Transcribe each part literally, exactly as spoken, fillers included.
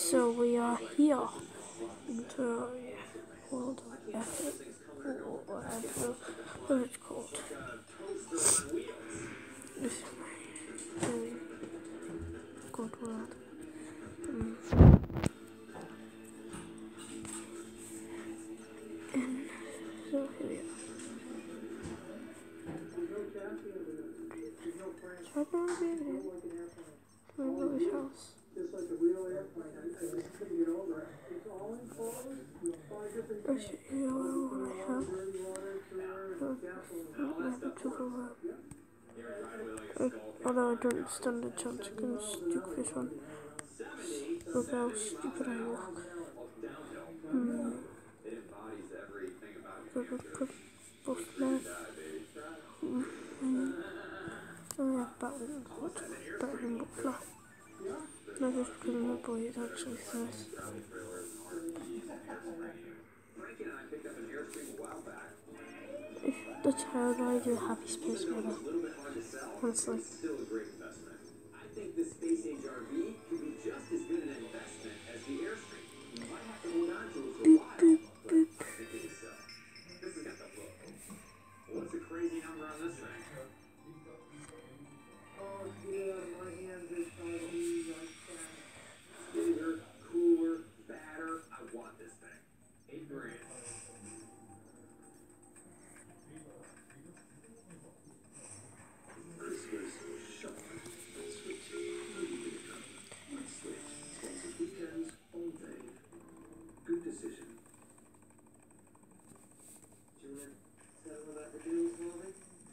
So we are here in Terraria. Hold on, yeah, whatever, what it's called. This is my very good world. Um, and so here we are. So I don't really remember which house. Actually, you know what I have? Maybe to go up. Uh, although I don't stand a chance against Duke this one. Look how stupid I look. Hmm. Good, good, good. Both men. Hmm. Oh yeah, Batman. Batman Butler. No, just because my boy is actually nice. If the child I do a happy space weather. Honestly. I think the space H R V could be just as good an investment as the Airstream. You might have to hold on to it for a while, boop, but boop. I think it is so. This has got the look. What's the crazy number on this thing? Oh, yeah, my hands are shiny like that. Bigger, cooler, badder. I want this thing. Eight grand. Christmas shopping. Switch. Let's switch. Sponsors weekends all day. Good decision. Do you want to tell them about the deals, Marvin?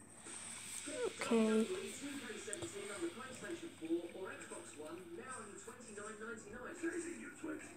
Okay. twenty seventeen on the PlayStation four or Xbox One, now only twenty-nine ninety-nine.